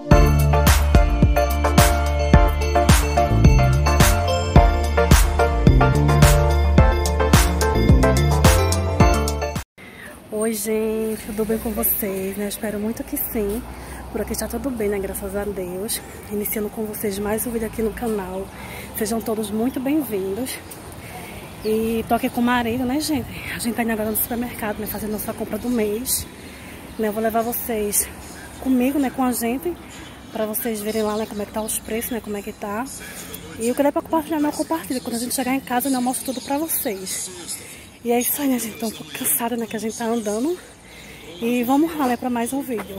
Oi gente, tudo bem com vocês, né? Eu espero muito que sim. Por aqui está tudo bem, né? Graças a Deus. Iniciando com vocês mais um vídeo aqui no canal. Sejam todos muito bem-vindos. E tô aqui com o marido, né, gente? A gente tá indo agora no supermercado, né? Fazendo nossa compra do mês. Né? Eu vou levar vocês comigo, né? Com a gente. Pra vocês verem lá, né? Como é que tá os preços, né? Como é que tá. E o que der pra compartilhar, não compartilha. Quando a gente chegar em casa, eu mostro tudo pra vocês. E é isso aí, né, gente? Tô um pouco cansada, né, que a gente tá andando. E vamos lá, né, pra mais um vídeo.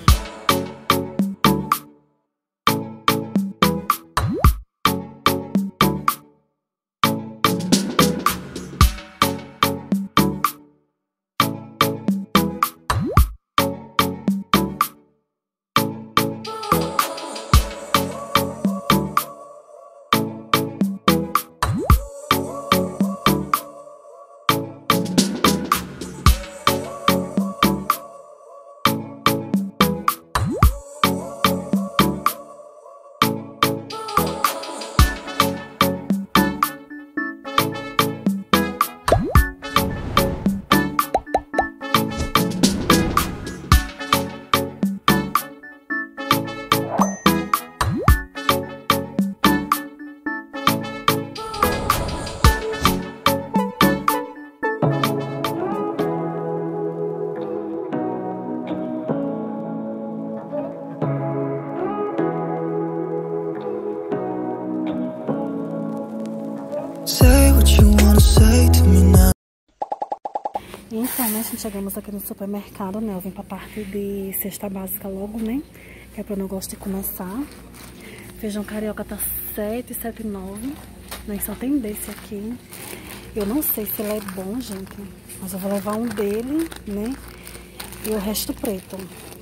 Então, né, chegamos aqui no supermercado, né, eu vim pra parte de cesta básica logo, né, que é pra eu não gosto de começar. Feijão carioca tá 7,79, né, só tem desse aqui. Eu não sei se ele é bom, gente, mas eu vou levar um dele, né, e o resto preto.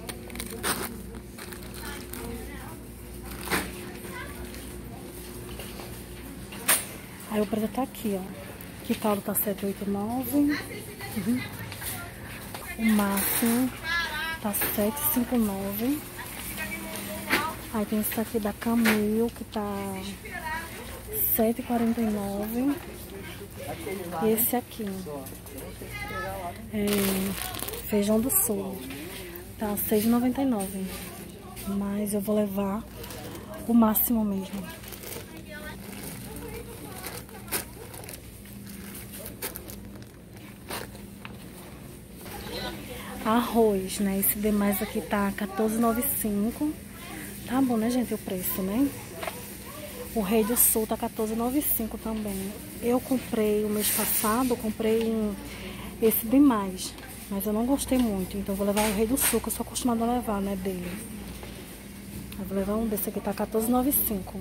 Aí o preto tá aqui, ó. Que caldo tá 7,89. O máximo tá 7,59. Aí tem esse aqui da Camil, que tá 7,49. E esse aqui, feijão do sul, tá 6,99. Mas eu vou levar o máximo mesmo. Arroz, né? Esse demais aqui tá 14,95. Tá bom, né, gente? O preço, né? O Rei do Sul tá 14,95 também. Eu comprei o mês passado, esse demais. Mas eu não gostei muito. Então eu vou levar o Rei do Sul, que eu sou acostumada a levar, né, dele. Eu vou levar um desse aqui, tá 14,95.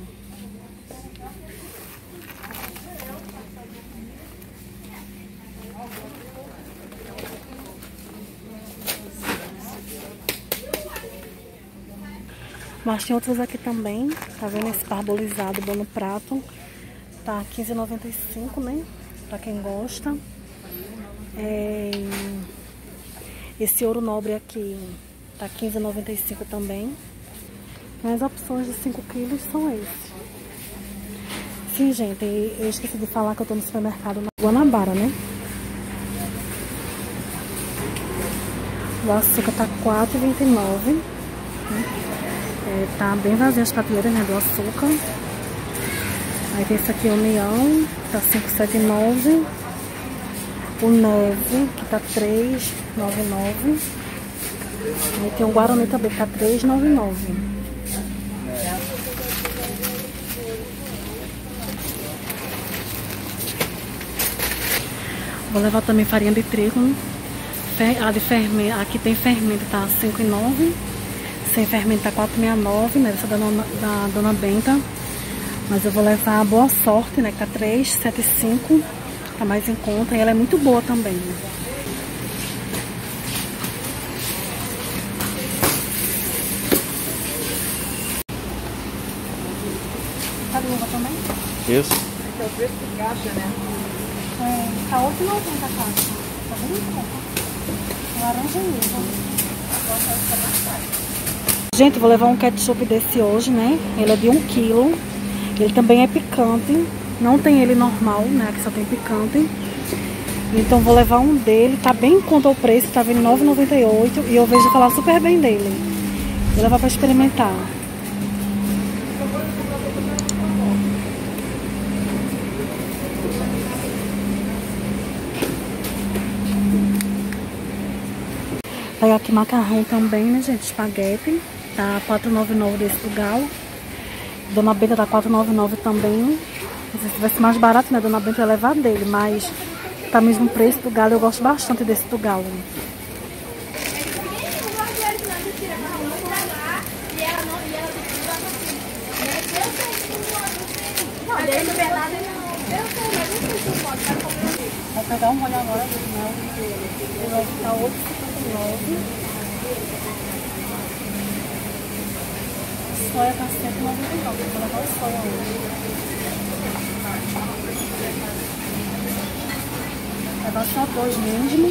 Mas tem outros aqui também, tá vendo? Esse parbolizado bom no prato, tá 15,95, né? Pra quem gosta. Esse ouro nobre aqui tá 15,95 também. As opções de 5 quilos são esses. Sim, gente, eu esqueci de falar que eu tô no supermercado na Guanabara, né? O açúcar tá 4,29. Tá bem vazio as prateleiras, né, do açúcar. Aí tem esse aqui, o União, tá 5,79. O Neve, que tá 3,99. Aí tem o Guarani também, que tá 3,99. Vou levar também farinha de trigo. A de fermento, aqui tem fermento, tá 5,9. Sem fermento tá 4,69, né? Essa da Dona Benta. Mas eu vou levar a Boa Sorte, né? Que tá 3,75. Tá mais em conta. E ela é muito boa também, né? Tá de uva também? Isso. Esse é o preço de caixa, né? Tá 8,90 a caixa. Tá bem em conta. Laranja e uva. Gente, vou levar um ketchup desse hoje, né? Ele é de 1 quilo. Ele também é picante. Não tem ele normal, né? Aqui só tem picante. Então vou levar um dele. Tá bem em conta o preço, tá vindo R$ 9,98. E eu vejo falar super bem dele. Vou levar pra experimentar. Pegar aqui macarrão também, né, gente? Espaguete. Tá R$ 4,99 desse do Galo. Dona Benta tá R$ 4,99 também. Se tivesse mais barato, né? Dona Benta ia levar dele, mas tá mesmo o preço do Galo. Eu gosto bastante desse do Galo. Vou pegar um molho agora do mel. Ele vai ficar R$ 8,59. Soia tá R$ 199. Vou levar o soia hoje. Vou levar só dois mesmo.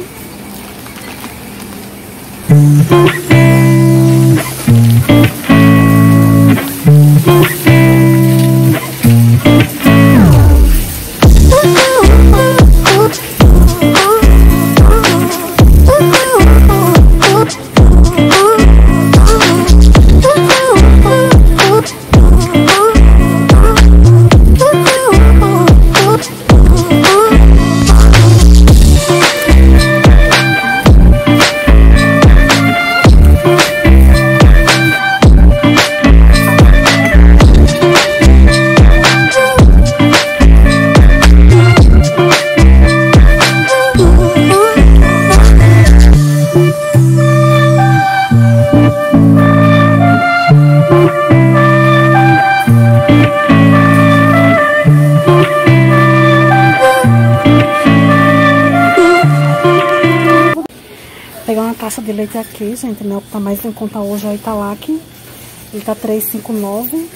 Pegar uma taça de leite aqui, gente, né? O que tá mais em conta hoje é o Italac. Ele tá R$ 3,59.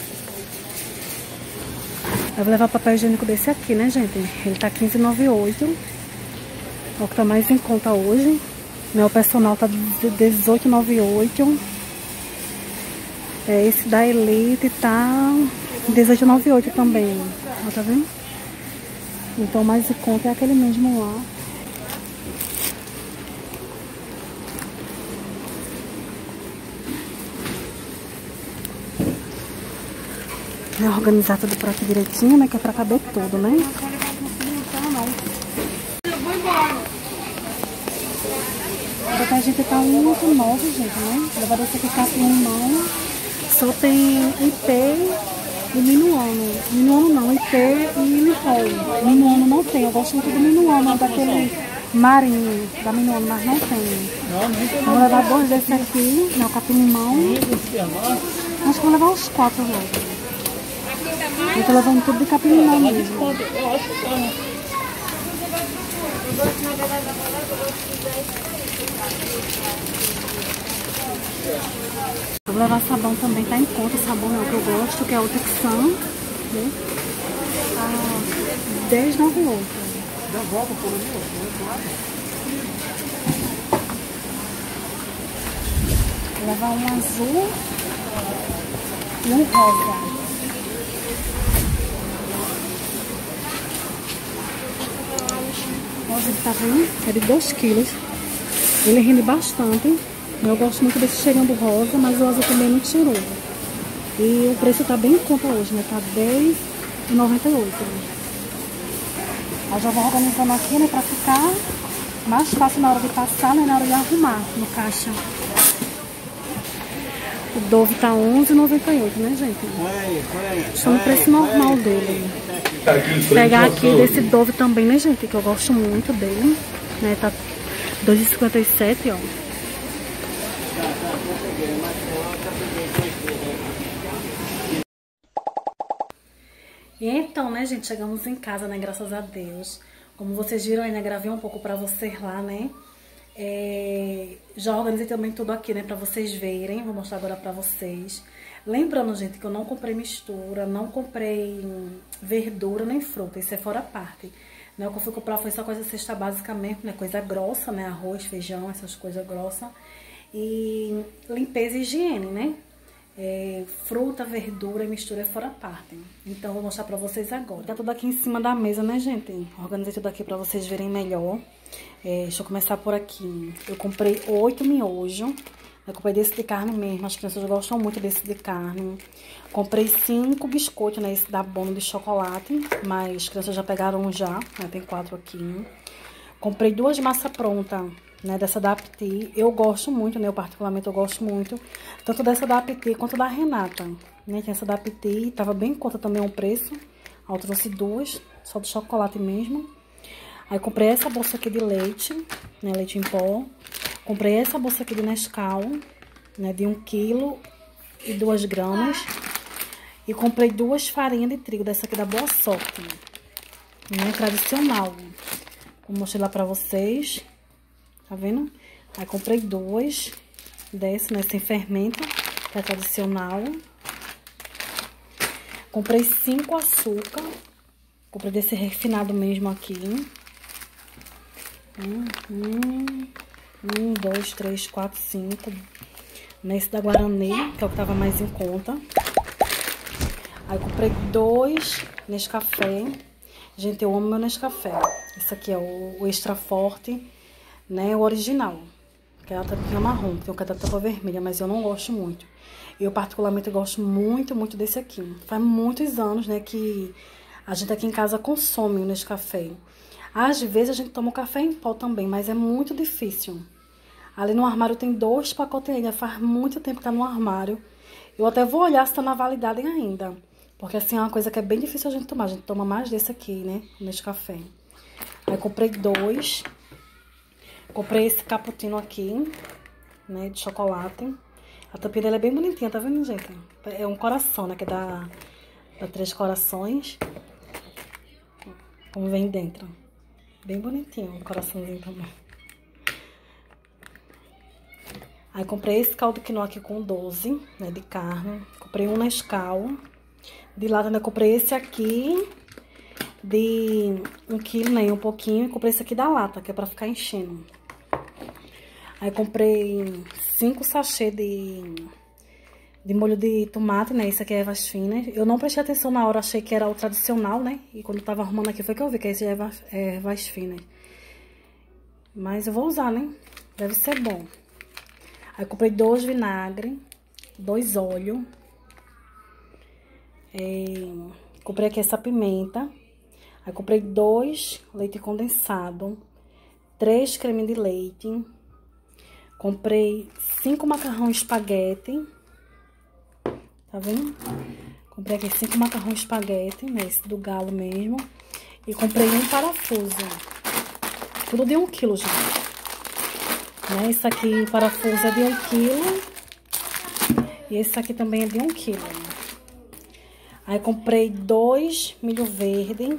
Eu vou levar papel higiênico desse aqui, né, gente? Ele tá R$ 15,98. É o que tá mais em conta hoje. Meu personal tá R$ 18,98. Esse da Elite tá R$ 18,98 também. Ó, tá vendo? Então, mais em conta é aquele mesmo lá. Organizar tudo por aqui direitinho, né? Que é pra caber tudo, né? Agora a gente tá muito novo, gente, né? Levar desse aqui capim-limão. Só tem IP e minuano. Minuano não, IP e limão. Minuano não tem. Eu gosto muito do minuano, daquele marinho da minuano, mas não tem. Vou levar dois desse aqui, né? O capim-limão. Acho que vou levar uns 4 logo. Eu tô levando tudo de capim-limão mesmo. Vou levar sabão também, tá em conta. O sabão é o que eu gosto, que é o Texan, né? Ah, R$10,98. Vou levar um azul e um rosa. Ele tá vendo? É de 2 quilos. Ele rende bastante. Eu gosto muito desse cheirinho do rosa, mas o azul também é muito cheiroso. E o preço tá bem em conta hoje, né? Tá R$10,98. Eu já vou organizando aqui, né? Pra ficar mais fácil na hora de passar, né? Na hora de arrumar no caixa. O Dove tá R$11,98, né, gente? Está no preço normal dele. Vou pegar aqui desse Dove também, né, gente? Que eu gosto muito dele. Né? Tá R$2,57, ó. E então, né, gente? Chegamos em casa, né? Graças a Deus. Como vocês viram aí, né? Gravei um pouco pra vocês lá, né? Já organizei também tudo aqui, né, pra vocês verem. Vou mostrar agora pra vocês. Lembrando, gente, que eu não comprei mistura, não comprei verdura nem fruta, isso é fora a parte. Né, o que eu fui comprar foi só coisa cesta básica mesmo, né, coisa grossa, né, arroz, feijão, essas coisas grossas. E limpeza e higiene, né. fruta, verdura e mistura fora parte. Então, eu vou mostrar pra vocês agora. Tá tudo aqui em cima da mesa, né, gente? Organizei tudo aqui pra vocês verem melhor. Deixa eu começar por aqui. Eu comprei 8 miojos. Eu comprei desse de carne mesmo. As crianças gostam muito desse de carne. Comprei 5 biscoitos, né? Esse da Bono de chocolate. Mas as crianças já pegaram um já. Né? Tem 4 aqui. Comprei 2 massas prontas, né? Dessa da Apti. Eu gosto muito, né? Eu particularmente eu gosto muito. Tanto dessa da Apti quanto da Renata. Né? Tem essa da Apti. Tava bem em conta também o preço. Aí eu trouxe 2. Só do chocolate mesmo. Aí comprei essa bolsa aqui de leite. Né? Leite em pó. Comprei essa bolsa aqui de Nescau, né, de 1 kg e 2 gramas. E comprei 2 farinhas de trigo, dessa aqui da Boa Sorte, né, tradicional. Vou mostrar lá pra vocês, tá vendo? Aí comprei 2 dessa, né, sem fermento, que é tradicional. Comprei 5 açúcar, comprei desse refinado mesmo aqui. 1, 2, 3, 4, 5. Nesse da Guarani, que é o que tava mais em conta. Aí comprei 2 Nescafé. Gente, eu amo meu Nescafé. Esse aqui é o extra forte, né? O original. Que é a tampinha marrom. Tem o que é da tampa vermelha, mas eu não gosto muito. Eu particularmente gosto muito, muito desse aqui. Faz muitos anos, né, que a gente aqui em casa consome o Nescafé. Às vezes a gente toma o café em pó também, mas é muito difícil. Ali no armário tem 2 pacotes ainda, faz muito tempo que tá no armário. Eu até vou olhar se tá na validade ainda. Porque assim é uma coisa que é bem difícil a gente tomar. A gente toma mais desse aqui, né, nesse café. Aí comprei 2. Comprei esse cappuccino aqui, né, de chocolate. A tampinha dele é bem bonitinha, tá vendo, gente? É um coração, né, que é da 3 corações. Como vem dentro. Bem bonitinho, um coraçãozinho também. Aí comprei esse caldo quinoa aqui com 12, né, de carne. Comprei um Nescau. De lado ainda comprei esse aqui de 1 kg, né, um pouquinho. E comprei esse aqui da lata, que é pra ficar enchendo. Aí comprei 5 sachês de molho de tomate, né, esse aqui é ervas finas. Eu não prestei atenção na hora, achei que era o tradicional, né. E quando eu tava arrumando aqui foi que eu vi que esse é ervas finas. Mas eu vou usar, né, deve ser bom. Aí comprei 2 vinagre, 2 óleo. Comprei aqui essa pimenta. Aí comprei 2 leite condensado, 3 creme de leite. Comprei 5 macarrão espaguete. Tá vendo? Comprei aqui 5 macarrão espaguete, né? Esse do Galo mesmo. E comprei um parafuso. Tudo de 1 kg, gente. Né? Esse aqui, parafuso, é de 1 kg. E esse aqui também é de 1 kg. Aí comprei 2 milho verde.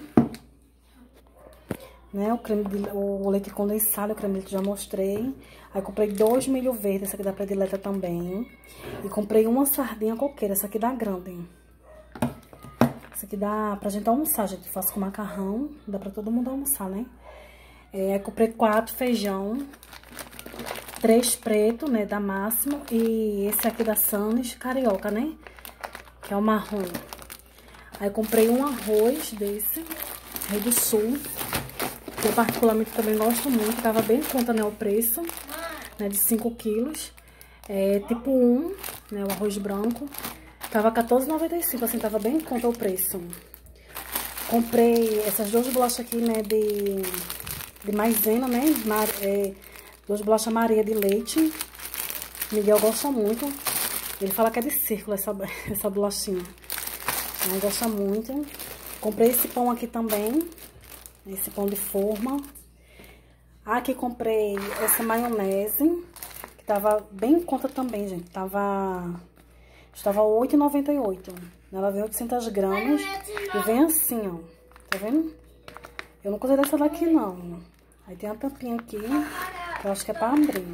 Né? O leite condensado, o creme de leite já mostrei. Aí comprei 2 milho verde, essa aqui da predileta também. E comprei uma sardinha coqueira, essa aqui da grande. Essa aqui dá pra gente almoçar, gente. Faço com macarrão, dá pra todo mundo almoçar, né? Aí comprei 4 feijão. 3 preto, né, da Máximo. E esse aqui da Sanes, carioca, né? Que é o marrom. Aí comprei um arroz desse, Rio do Sul. Que eu particularmente também gosto muito. Tava bem em conta, né, o preço. Né, de 5 quilos. Tipo 1, né, o arroz branco. Tava R$14,95, assim, tava bem em conta o preço. Comprei essas 2 bolachas aqui, né, de maisena, né, 2 bolachas Maria de leite. Miguel gosta muito. Ele fala que é de círculo essa bolachinha. Ele gosta muito. Comprei esse pão aqui também. Esse pão de forma. Aqui comprei essa maionese. Que tava bem em conta também, gente. Estava R$8,98. Ela vem 800 gramas. E vem assim, ó. Tá vendo? Eu não gostei dessa daqui, não. Aí tem a tampinha aqui. Que eu acho que é pra abrir.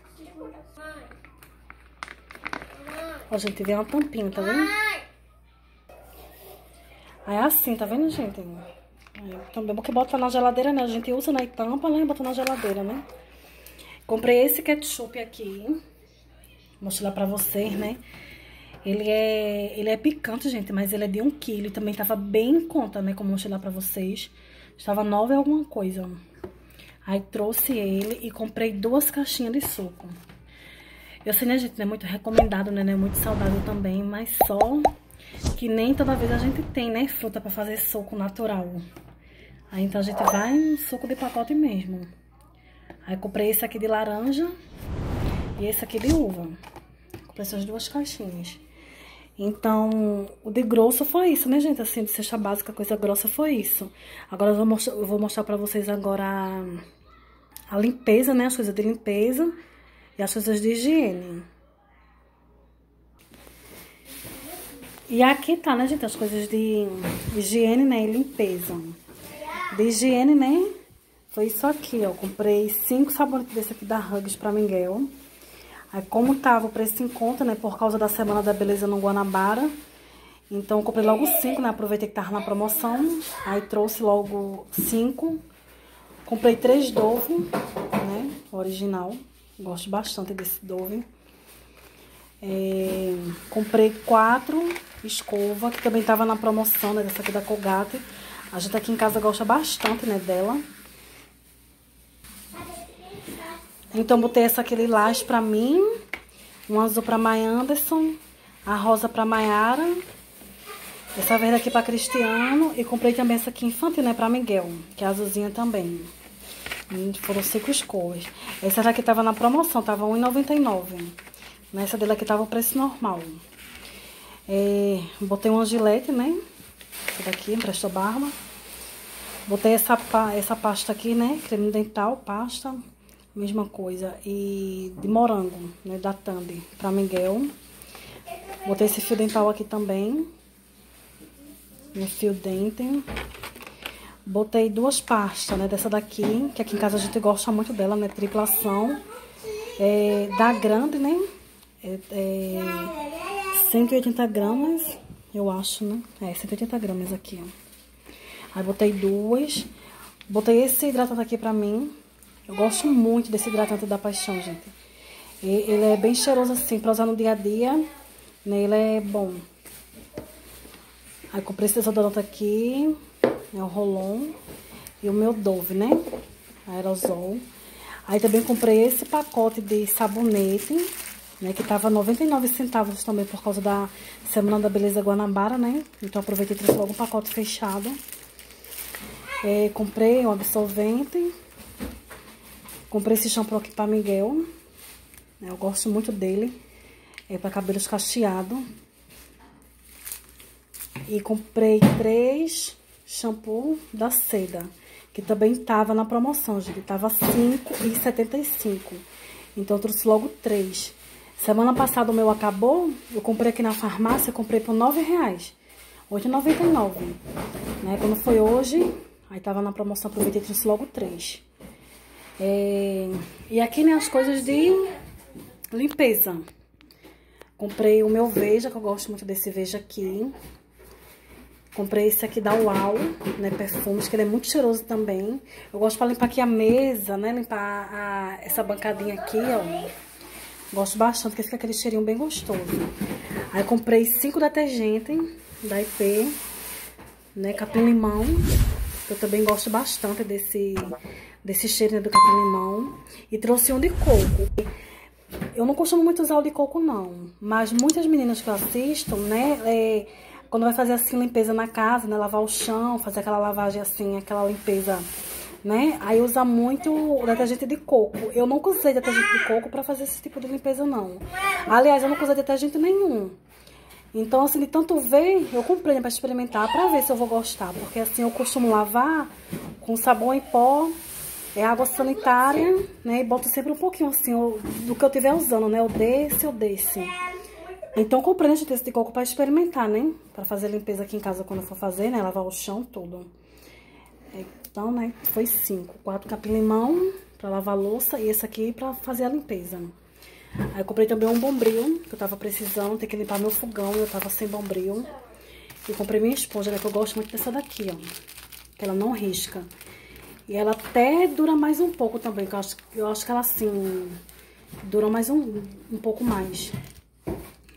Ó, gente, vem uma tampinha, tá vendo? Aí é assim, tá vendo, gente? Também bom que bota na geladeira, né? A gente usa, né? E tampa, né? E bota na geladeira, né? Comprei esse ketchup aqui. Vou mostrar pra vocês, né? Ele é picante, gente, mas ele é de 1 kg. E também tava bem em conta, né? Como eu mostrei lá pra vocês. Estava 9 alguma coisa. Aí trouxe ele e comprei 2 caixinhas de suco. Eu sei, né, gente, não é muito recomendado, né? Não é muito saudável também, mas só que nem toda vez a gente tem, né, fruta pra fazer suco natural. Aí então a gente vai no suco de pacote mesmo. Aí comprei esse aqui de laranja e esse aqui de uva. Comprei essas 2 caixinhas. Então, o de grosso foi isso, né, gente? Assim, de cesta básica, coisa grossa foi isso. Agora eu vou mostrar pra vocês agora a limpeza, né? As coisas de limpeza e as coisas de higiene. E aqui tá, né, gente? As coisas de higiene, né? E limpeza. De higiene, né? Foi isso aqui, ó. Comprei 5 sabonetes desse aqui da Huggies pra Miguel. Aí, como tava o preço em conta, né, por causa da Semana da Beleza no Guanabara, então eu comprei logo 5, né, aproveitei que tava na promoção, aí trouxe logo 5. Comprei 3 Dove, né, original, gosto bastante desse Dove. Comprei 4 escova, que também tava na promoção, né, dessa aqui da Colgate. A gente aqui em casa gosta bastante, né, dela. Então, botei essa aqui lilás pra mim, um azul pra Mai Anderson, a rosa pra Maiara, essa verde aqui pra Cristiano, e comprei também essa aqui infantil, né, pra Miguel, que é azulzinha também. E foram 5 escovas. Essa daqui tava na promoção, tava R$1,99. Nessa dele aqui tava o preço normal. Botei uma gilete, né, essa daqui, Presto Barba. Botei essa pasta aqui, né, creme dental, pasta. Mesma coisa. E de morango, né? Da Tandy, pra Miguel. Botei esse fio dental aqui também. No fio dente. Botei 2 pastas, né? Dessa daqui, que aqui em casa a gente gosta muito dela, né? Tripla ação. Da grande, né? 180 gramas, eu acho, né? 180 gramas aqui, ó. Aí botei 2. Botei esse hidratante aqui pra mim. Eu gosto muito desse hidratante da Paixão, gente. Ele é bem cheiroso assim, pra usar no dia a dia, né? Ele é bom. Aí comprei esse desodorante aqui, o Rolon. E o meu Dove, né? Aerosol. Aí também comprei esse pacote de sabonete, né? Que tava 99 centavos também por causa da Semana da Beleza Guanabara, né? Então aproveitei e trouxe logo um pacote fechado. Comprei um absorvente. Comprei esse shampoo aqui pra Miguel. Eu gosto muito dele. É pra cabelos cacheados. E comprei 3 shampoo da Seda. Que também tava na promoção, gente. Tava R$5,75. Então eu trouxe logo 3. Semana passada o meu acabou. Eu comprei aqui na farmácia. Comprei por R$9. R$8,99. Né? Quando foi hoje, aí tava na promoção. Aproveitei e trouxe logo 3. E aqui, né, as coisas de limpeza. Comprei o meu Veja, que eu gosto muito desse Veja aqui. Comprei esse aqui da Uau, né, perfumes, que ele é muito cheiroso também. Eu gosto pra limpar aqui a mesa, né, limpar essa bancadinha aqui, ó. Gosto bastante, porque fica aquele cheirinho bem gostoso. Aí comprei 5 detergentes da IP, né, capim-limão. Eu também gosto bastante desse cheiro, né, do capim-limão. E trouxe um de coco. Eu não costumo muito usar o de coco, não. Mas muitas meninas que eu assisto, né, quando vai fazer assim limpeza na casa, né, lavar o chão, fazer aquela lavagem assim, aquela limpeza, né, aí usa muito o detergente de coco. Eu nunca usei detergente de coco pra fazer esse tipo de limpeza, não. Aliás, eu nunca usei detergente nenhum. Então, assim, de tanto ver, eu comprei, né, pra experimentar, pra ver se eu vou gostar. Porque, assim, eu costumo lavar com sabão em pó, água sanitária, né, e boto sempre um pouquinho, assim, do que eu estiver usando, né, ou desse. Então, eu comprei esse de coco pra experimentar, né, pra fazer limpeza aqui em casa quando eu for fazer, né, lavar o chão, tudo. Então, né, foi 5. 4 capim-limão pra lavar a louça e esse aqui pra fazer a limpeza. Aí eu comprei também um bombril, que eu tava precisando, tem que limpar meu fogão, eu tava sem bombril. E comprei minha esponja, né, que eu gosto muito dessa daqui, ó, que ela não risca. E ela até dura mais um pouco também, que eu acho que ela, assim, dura mais um pouco mais.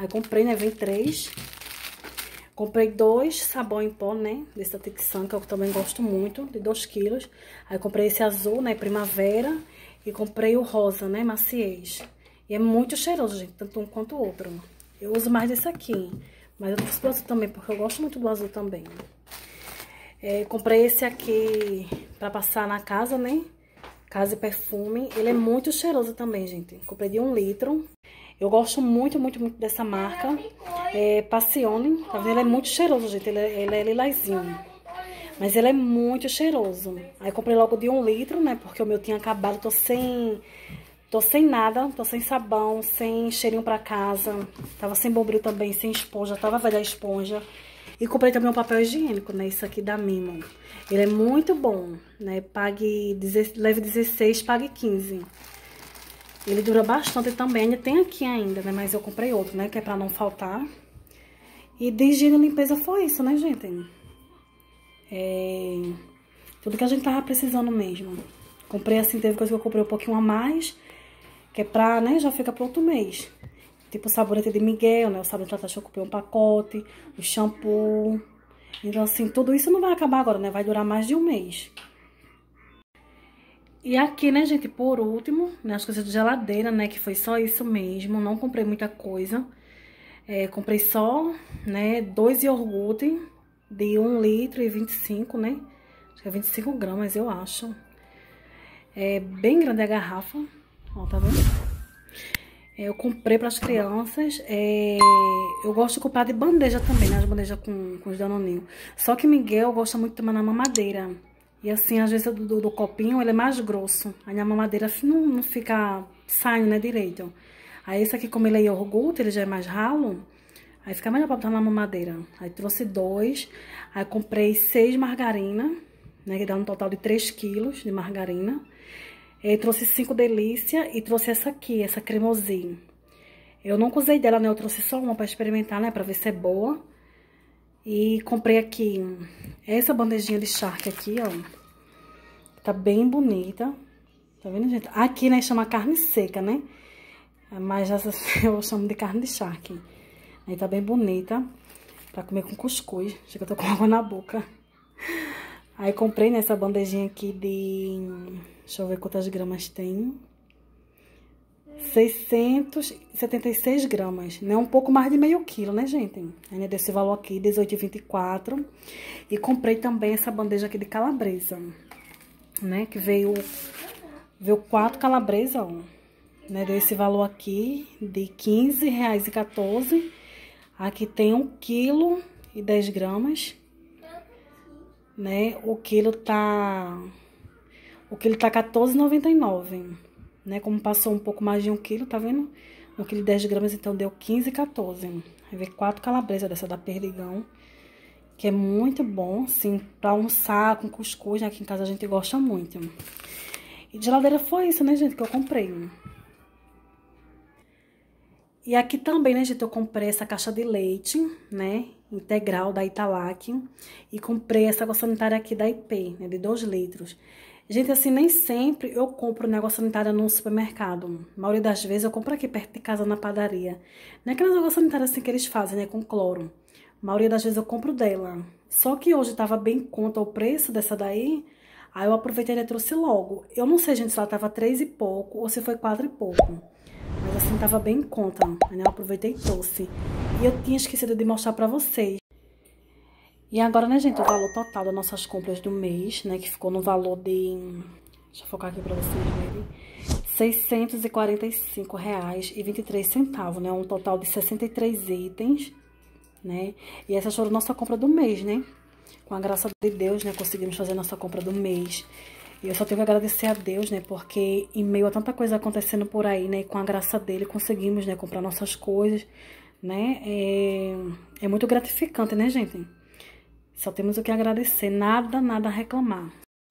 Aí comprei, né, vem 3. Comprei 2 sabão em pó, né, desse da Tixan, que eu também gosto muito, de 2 quilos. Aí comprei esse azul, né, primavera, e comprei o rosa, né, maciez. E é muito cheiroso, gente, tanto um quanto o outro. Eu uso mais desse aqui, mas eu trouxe do azul também, porque eu gosto muito do azul também. Comprei esse aqui pra passar na casa, né, Casa e Perfume. Ele é muito cheiroso também, gente. Comprei de 1 litro. Eu gosto muito, muito, muito dessa marca. Passione. Tá vendo? Ele é muito cheiroso, gente. Ele é lilazinho. Mas ele é muito cheiroso. Aí comprei logo de 1 litro, né? Porque o meu tinha acabado. Tô sem nada. Tô sem sabão, sem cheirinho pra casa. Tava sem bombril também, sem esponja. Tava velha a esponja. E comprei também um papel higiênico, né? Isso aqui da Mimo. Ele é muito bom, né? Leve 16, pague 15. Ele dura bastante também. Ainda tem aqui ainda, né? Mas eu comprei outro, né? Que é pra não faltar. E de higiene e limpeza foi isso, né, gente? Tudo que a gente tava precisando mesmo. Comprei assim, teve coisa que eu comprei um pouquinho a mais. Que é pra, né? Já fica pro outro mês. Tipo o sabonete de Miguel, né? O sabonete de Natasha eu comprei um pacote. O shampoo. Então, assim, tudo isso não vai acabar agora, né? Vai durar mais de 1 mês. E aqui, né, gente, por último, né, as coisas de geladeira, né? Que foi só isso mesmo. Não comprei muita coisa. Comprei só, né, 2 iogurte de 1 litro e 25, né? Acho que é 25 gramas, eu acho. É bem grande a garrafa. Ó, tá vendo? Eu comprei para as crianças. Eu gosto de comprar de bandeja também, né? As bandejas com os danoninhos. Só que Miguel gosta muito de tomar na mamadeira. E assim, às vezes do copinho, ele é mais grosso. Aí na mamadeira não fica saindo, né, direito. Aí esse aqui, como ele é iogurte, ele já é mais ralo. Aí fica melhor pra botar na mamadeira. Aí trouxe 2. Aí comprei 6 margarina, né? Que dá um total de 3 quilos de margarina. Trouxe 5 delícia e trouxe essa aqui, essa cremosinha. Eu nunca usei dela, né? Eu trouxe só uma pra experimentar, né? Pra ver se é boa. E comprei aqui essa bandejinha de charque aqui, ó. Tá bem bonita. Tá vendo, gente? Aqui, né, chama carne seca, né? Mas eu chamo de carne de charque. Aí tá bem bonita. Pra comer com cuscuz. Chega que eu tô com água na boca. Aí comprei nessa bandejinha aqui de... Deixa eu ver quantas gramas tem. 676 gramas, né? Um pouco mais de meio quilo, né, gente? Ainda desse valor aqui, 18,24. E comprei também essa bandeja aqui de calabresa, né? Que veio 4 calabresas, ó. Né? Deu esse valor aqui de R$15,14. Aqui tem 1 quilo e 10 gramas. Né? O quilo tá R$14,99. Né? Como passou um pouco mais de 1 quilo, tá vendo? 1 quilo e 10 gramas, então deu R$15,14. Aí veio 4 calabresas dessa da Perdigão, que é muito bom, assim, pra almoçar com cuscuz, né? Aqui em casa a gente gosta muito. E de geladeira foi isso, né, gente, que eu comprei. E aqui também, né, gente, eu comprei essa caixa de leite, né, integral da Italac. E comprei essa água sanitária aqui da IP, né, de 2 litros. Gente, assim, nem sempre eu compro negócio sanitário no supermercado. A maioria das vezes eu compro aqui perto de casa na padaria. Não é aquelas águas sanitárias assim que eles fazem, né, com cloro. A maioria das vezes eu compro dela. Só que hoje tava bem em conta o preço dessa daí. Aí eu aproveitei e trouxe logo. Eu não sei, gente, se ela tava 3 e pouco ou se foi 4 e pouco. Mas assim, tava bem em conta. Aí eu aproveitei e trouxe. E eu tinha esquecido de mostrar pra vocês. E agora, né, gente, o valor total das nossas compras do mês, né, que ficou no valor de... Deixa eu focar aqui pra vocês verem. R$645,23, né, um total de 63 itens, né. E essa foi a nossa compra do mês, né. Com a graça de Deus, né, conseguimos fazer a nossa compra do mês. E eu só tenho que agradecer a Deus, né, porque em meio a tanta coisa acontecendo por aí, né, e com a graça dele conseguimos, né, comprar nossas coisas, né. É muito gratificante, né, gente. Só temos o que agradecer, nada a reclamar.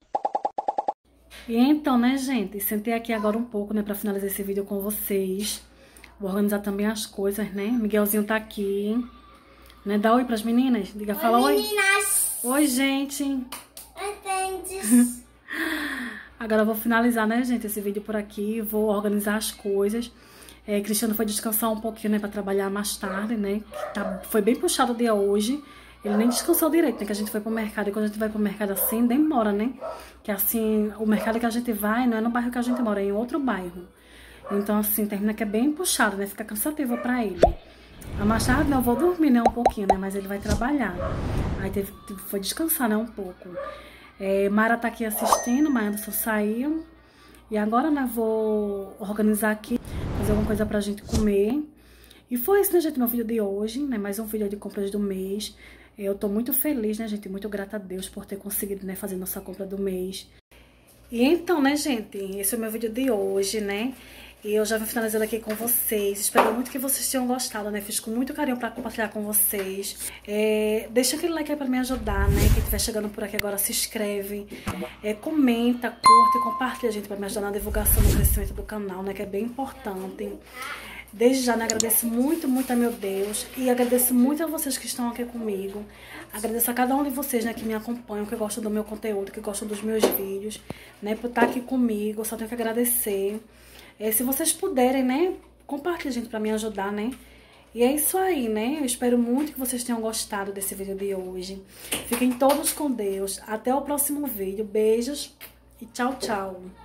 E então, né, gente, sentei aqui agora um pouco, né, pra finalizar esse vídeo com vocês. Vou organizar também as coisas, né? Miguelzinho tá aqui, né? Dá oi pras meninas. Diga, fala oi. Meninas. Oi, gente. Entendes? Agora eu vou finalizar, né, gente, esse vídeo por aqui. Vou organizar as coisas. Cristiano foi descansar um pouquinho, né, pra trabalhar mais tarde, né? Foi bem puxado o dia hoje. Ele nem descansou direito, né? Que a gente foi pro mercado. E quando a gente vai pro mercado assim, demora, né? Que assim, o mercado que a gente vai não é no bairro que a gente mora, é em outro bairro. Então, assim, termina que é bem puxado, né? Fica cansativo pra ele. A mais tarde, né, eu vou dormir, né, um pouquinho, né? Mas ele vai trabalhar. Aí foi descansar, né, um pouco. Mara tá aqui assistindo, mas Anderson saiu. E agora, né, vou organizar aqui, fazer alguma coisa pra gente comer. E foi isso, né, gente, meu vídeo de hoje, né? Mais um vídeo de compras do mês. Eu tô muito feliz, né, gente? Muito grata a Deus por ter conseguido, né, fazer nossa compra do mês. E então, né, gente, esse é o meu vídeo de hoje, né? E eu já vou finalizando aqui com vocês. Espero muito que vocês tenham gostado, né? Fiz com muito carinho pra compartilhar com vocês. Deixa aquele like aí pra me ajudar, né? Quem estiver chegando por aqui agora, se inscreve. Comenta, curte e compartilha, gente, pra me ajudar na divulgação, no crescimento do canal, né? Que é bem importante. Desde já, né, agradeço muito, muito a meu Deus. E agradeço muito a vocês que estão aqui comigo. Agradeço a cada um de vocês, né, que me acompanham, que gostam do meu conteúdo, que gostam dos meus vídeos, né, por estar aqui comigo. Só tenho que agradecer. Se vocês puderem, né, compartilhem, gente, pra me ajudar, né. E é isso aí, né. Eu espero muito que vocês tenham gostado desse vídeo de hoje. Fiquem todos com Deus. Até o próximo vídeo. Beijos e tchau, tchau.